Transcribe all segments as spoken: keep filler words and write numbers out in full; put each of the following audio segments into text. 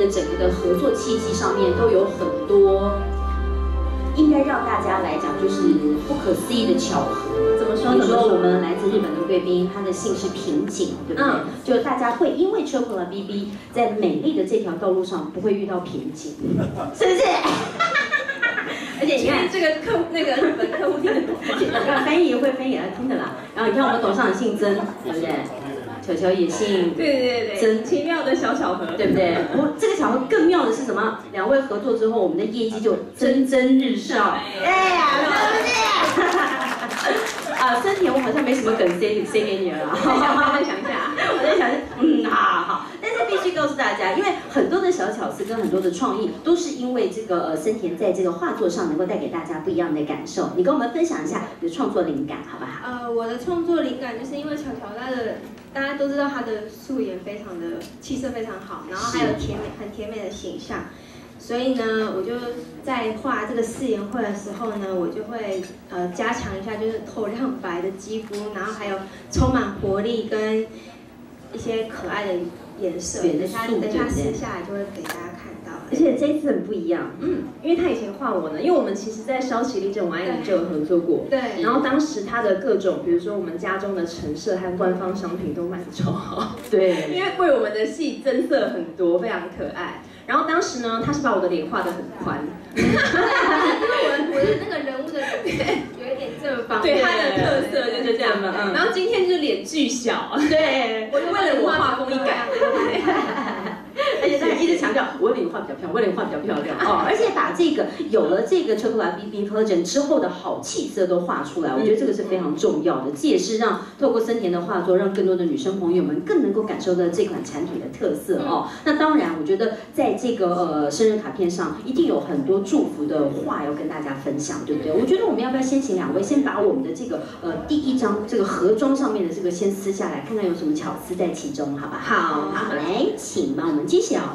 的整个的合作契机上面都有很多。 应该让大家来讲，就是不可思议的巧合。 怎么说？ 比如说，我们来自日本的贵宾，他的姓是平井，对不对？嗯、就大家会因为 Chocolate B B 在美丽的这条道路上不会遇到瓶颈，是不是？而且你看这个客那个日本客户听得懂吗？ 翻译会翻译来听的啦。然后你看我们董事长姓曾，对不对？ 球球也姓， 对对对，真奇妙的小巧合， 对不对？我这个巧合更妙的是什么？两位合作之后，我们的业绩就蒸蒸日上。哎呀，对不对？啊，森田，我好像没什么梗塞塞给你了啦。 我再想一下， 我在想，嗯，好好。但是必须告诉大家，因为很多的小巧思跟很多的创意，都是因为这个呃森田在这个画作上能够带给大家不一样的感受。你跟我们分享一下你的创作灵感，好不好？ 呃，我的创作灵感就是因为巧巧他的。 大家都知道她的素颜非常的气色非常好，然后还有甜美很甜美的形象，所以呢，我就在画这个四颜会的时候呢，我就会呃加强一下就是透亮白的肌肤，然后还有充满活力跟一些可爱的颜色。等一下等一下撕下来就会给大家看到。 而且这一次很不一样，嗯，因为他以前画我呢，因为我们其实在烧起立正我爱你就有合作过， 对。 然后当时他的各种，比如说我们家中的陈设和官方商品都卖得超好， 对， 因为为我们的戏增色很多，非常可爱。然后当时呢，他是把我的脸画得很宽， 因为我我的那个人物的脸有一点正方， 对他的特色就是这样的。然后今天就是脸巨小，对，我就为了我画风一改。 而且他一直强调我脸画比较漂亮，我脸画比较漂亮哦，而且把这个有了这个 Chocolate B B Collagen 之后的好气色都画出来，我觉得这个是非常重要的，这也是让透过森田的画作，让更多的女生朋友们更能够感受到这款产品的特色哦。那当然，我觉得在这个呃生日卡片上，一定有很多祝福的话要跟大家分享，对不对？我觉得我们要不要先请两位先把我们的这个呃第一张这个盒装上面的这个先撕下来，看看有什么巧思在其中，好吧？好，好，来，请帮我们揭晓。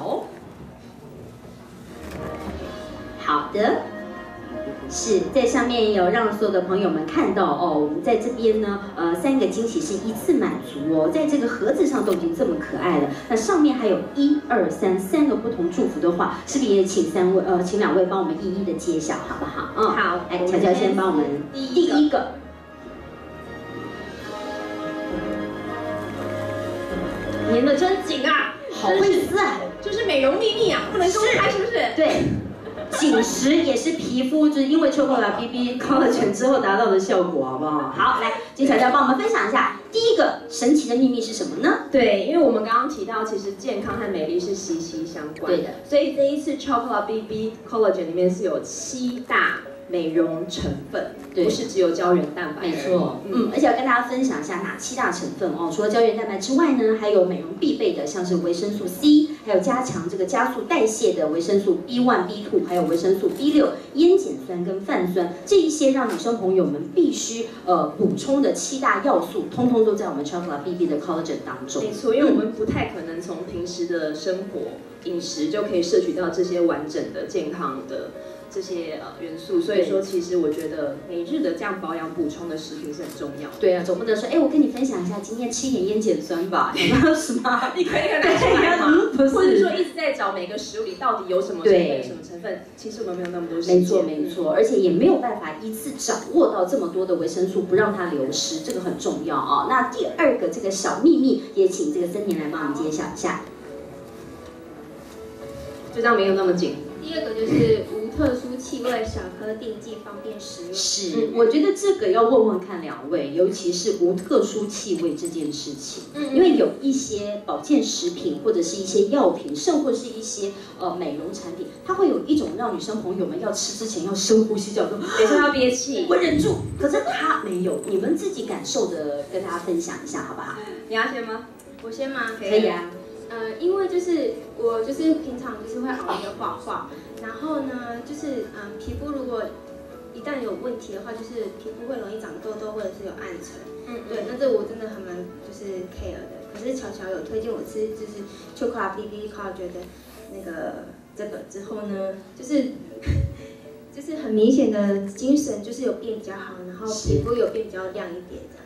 好的，是在上面有让所有的朋友们看到哦。我们在这边呢，呃，三个惊喜是一次满足哦，在这个盒子上都已经这么可爱了。那上面还有一二三三个不同祝福的话，是不是也请三位呃，请两位帮我们一一的揭晓，好不好？ 嗯，好。 来，乔乔先帮我们第一个。 粘得真紧啊， 好会撕啊！ 这是美容秘密啊，不能公开，是不是？ 对，紧实也是皮肤，就是因为 Chocolate B B Collagen 之后达到的效果，好不好？好，来，金小乔帮我们分享一下第一个神奇的秘密是什么呢？ 对，因为我们刚刚提到，其实健康和美丽是息息相关的，所以这一次 Chocolate B B Collagen 里面是有七大。 美容成分，不是只有胶原蛋白。 没错，嗯，而且要跟大家分享一下哪七大成分哦。除了胶原蛋白之外呢，还有美容必备的，像是维生素 C， 还有加强这个加速代谢的维生素 B 一、B 二， 还有维生素 B 六、烟碱酸跟泛酸，这一些让女生朋友们必须呃补充的七大要素，通通都在我们 Chocolate B B 的 Collagen 当中。 没错，因为我们不太可能从平时的生活饮食就可以摄取到这些完整的健康的。 这些呃元素，所以说其实我觉得每日的这样保养补充的食品是很重要的。 对啊，总不能说，哎，我跟你分享一下，今天吃一点烟碱酸吧，有没有什么？ 你可以跟他出来吗？不是，或者说一直在找每个食物里到底有什么成分、什么成分，其实我们没有那么多时间。 没错没错，而且也没有办法一次掌握到这么多的维生素，不让它流失，这个很重要啊。那第二个这个小秘密，也请这个森田来帮我们揭晓一下。 就这样没有那么紧。 第二个就是无特殊气味，小颗定剂，方便食用。 是，我觉得这个要问问看两位，尤其是无特殊气味这件事情，嗯，因为有一些保健食品或者是一些药品，甚或是一些呃美容产品，它会有一种让女生朋友们要吃之前要深呼吸，叫做等一下要憋气， 我忍住。可是它没有，你们自己感受的跟大家分享一下好不好？ 你要先吗？ 我先吗？ 可以啊。 呃，因为就是我就是平常就是会熬夜画画，然后呢就是嗯、呃、皮肤如果一旦有问题的话，就是皮肤会容易长痘痘或者是有暗沉，嗯，对，那这我真的很蛮就是 care 的。可是巧巧有推荐我吃就是 Chocolate B B Collagen 的那个这个之后呢，就是就是很明显的精神就是有变比较好，然后皮肤有变比较亮一点这样。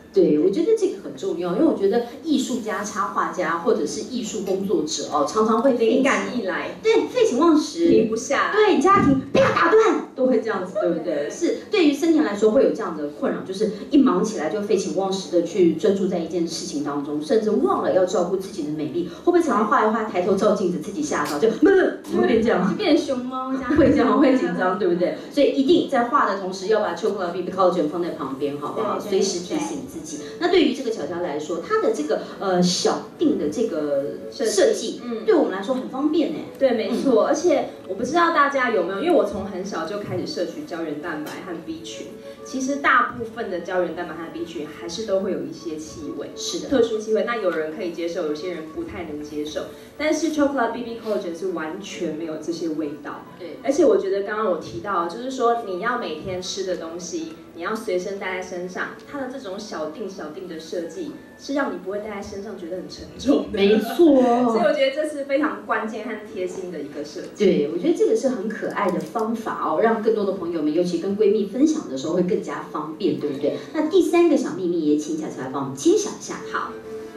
对，我觉得这个很重要，因为我觉得艺术家、插画家或者是艺术工作者哦，常常会灵感一来， 对，废寝忘食， 停不下来， 对，家庭不要打断，都会这样子，对不对？是对于森田来说会有这样的困扰，就是一忙起来就废寝忘食的去专注在一件事情当中，甚至忘了要照顾自己的美丽。会不会常常画一画，抬头照镜子，自己吓到就嗯，有点这样， 就变熊猫这样， 会这样会紧张，对不对？所以一定在画的同时要把 Chocolate B B Collagen 放在旁边，好不好？随时提醒自己。那对于这个巧巧来说，它的这个呃小定的这个设计，嗯，对我们来说很方便呢。 对，没错。而且我不知道大家有没有，因为我从很小就开始摄取胶原蛋白和 B 群。其实大部分的胶原蛋白和 B 群还是都会有一些气味， 是的， 特殊气味。那有人可以接受，有些人不太能接受。但是 Chocolate B B Collagen 是完全没有这些味道。 对， 而且我觉得刚刚我提到，就是说你要每天吃的东西，你要随身带在身上，它的这种小定小定的设计，是让你不会带在身上觉得很沉重的。 没错， 所以我觉得这是非常关键和贴心的一个设计。 对，我觉得这个是很可爱的方法哦，让更多的朋友们，尤其跟闺蜜分享的时候会更加方便，对不对？那第三个小秘密也请巧巧来帮我们揭晓一下。 好，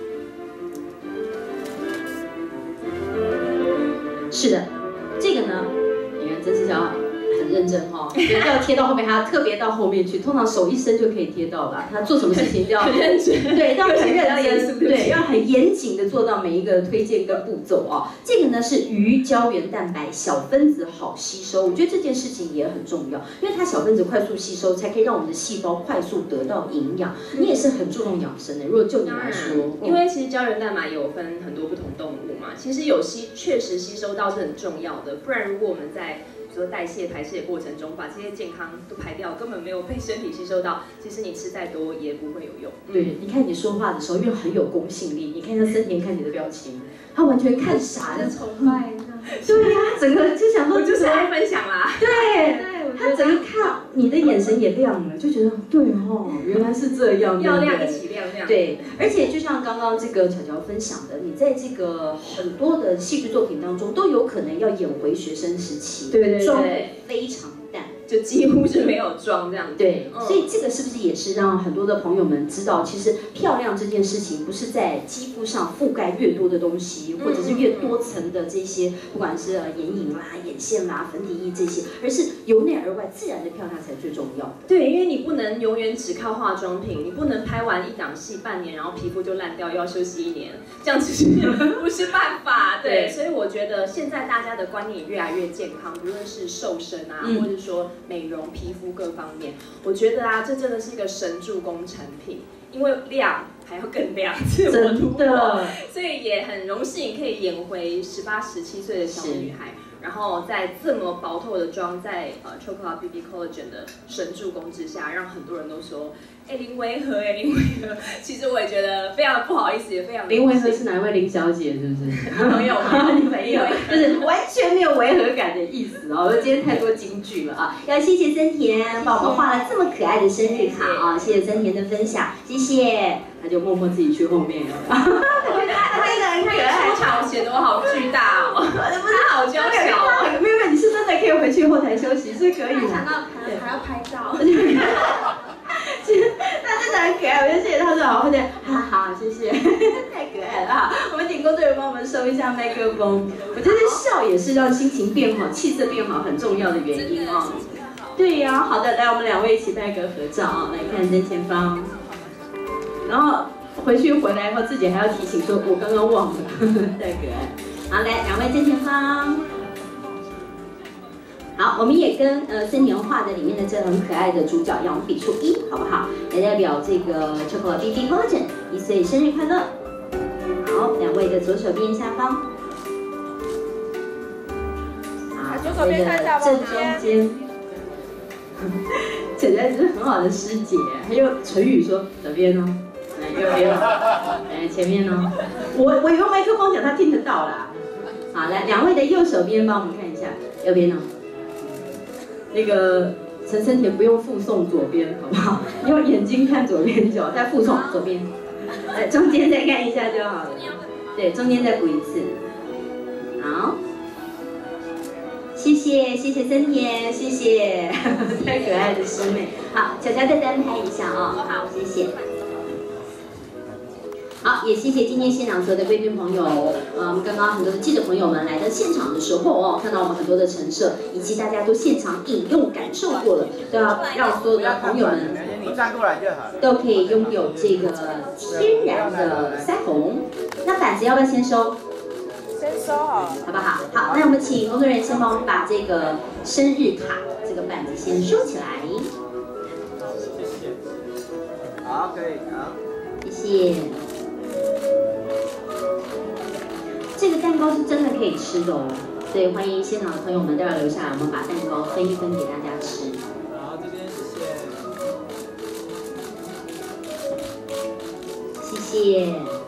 是的，这个呢，你看曾思乔很认真哈、哦，要贴到后面，还要特别到后面去，通常手一伸就可以贴到了。他做什么事情都要很认真， 对，要很认严真，对，要很严谨的做到每一个推荐跟步骤哦。这个呢是鱼胶原蛋白小分子好吸收，我觉得这件事情也很重要，因为它小分子快速吸收，才可以让我们的细胞快速得到营养。你也是很注重养生的，如果就你来说， 因为其实胶原蛋白有分很多不同动物嘛，其实有吸确实吸收到是很重要的，不然如果我们在比如说代谢排泄过程中把这些健康都排掉，根本没有被身体吸收到，其实你吃再多也不会有用。 对，你看你说话的时候，因为很有公信力，你看像森田看你的表情，他完全看傻了， 崇拜。 对呀、啊，整个就想说， 就是爱分享啦。 对，他整个看你的眼神也亮了，就觉得对哦，原来是这样， 要亮一起亮亮。 对，而且就像刚刚这个巧巧分享的，你在这个很多的戏剧作品当中，都有可能要演回学生时期， 对对对， 妆非常淡。 就几乎是没有妆这样子。 对，所以这个是不是也是让很多的朋友们知道，其实漂亮这件事情不是在肌肤上覆盖越多的东西，或者是越多层的这些，不管是眼影啦、眼线啦、粉底液这些，而是由内而外自然的漂亮才最重要的。 对，因为你不能永远只靠化妆品，你不能拍完一档戏半年，然后皮肤就烂掉，又要休息一年，这样其实不是办法。对，所以我觉得现在大家的观念也越来越健康，不论是瘦身啊，嗯、或者说美容、皮肤各方面，我觉得啊，这真的是一个神助攻产品，因为亮还要更亮，自我突破，所以也很荣幸可以演回十八、十七岁的小女孩。然后在这么薄透的妆，在呃 Chocolate B B Collagen 的神助攻之下，让很多人都说，哎，林维和，哎，林维和。其实我也觉得非常的不好意思，也非常。 林维和是哪一位林小姐？是不是？ 没有吗？ 没有，就是完全没有违和感的意思哦。今天太多金句了啊！要谢谢森田帮我们画了这么可爱的生日卡啊！谢谢森田的分享，谢谢。他就默默自己去后面了。他真的很可爱， 出场显得我好巨大哦，他好娇小哦。 没有没有，你是真的可以回去后台休息，是可以的。 想到还要拍照。 他真的很可爱，我就谢谢他说好，或者好好谢谢，太可爱了哈。我们请工作人员帮我们收一下麦克风。我觉得笑也是让心情变好、气色变好很重要的原因哦。对呀、啊，好的，来我们两位一起拍个合照啊，来看正前方。然后回去回来以后自己还要提醒说，我刚刚忘了，太可爱。好，来两位正前方。好，我们也跟呃森田画的里面的这很可爱的主角杨笔触一，好不好？来代表这个 Chocolate B B Collagen 一岁生日快乐。好，两位的左手边下方。好， 左手边看一下正中间。简直是很好的师姐，还有唇语说左边哦，来右边哦，来前面哦。我我用麦克风讲，他听得到啦。好，来两位的右手边帮我们看一下，右边哦。那个陈森田不用附送左边，好不好？用眼睛看左边就好，再附送左边，呃，中间再看一下就好了。对，中间再补一次。好，谢谢谢谢森田，谢谢，太可爱的师妹。好，巧巧再单拍一下啊、哦，好，谢谢。 好，也谢谢今天现场所有的贵宾朋友，嗯，刚刚很多的记者朋友们来到现场的时候哦，看到我们很多的陈设，以及大家都现场饮用感受过了，都要让所有的朋友们你站过来就好， 都可以拥有这个天然的腮红。那板子要不要先收？ 先收好， 好不好？好，那我们请工作人员先帮我们把这个生日卡这个板子先收起来。 谢谢。好，可以，好。 谢谢。这个蛋糕是真的可以吃的哦，所以欢迎现场的朋友们都要留下来，我们把蛋糕分一分给大家吃。 好，这边谢谢。 谢谢。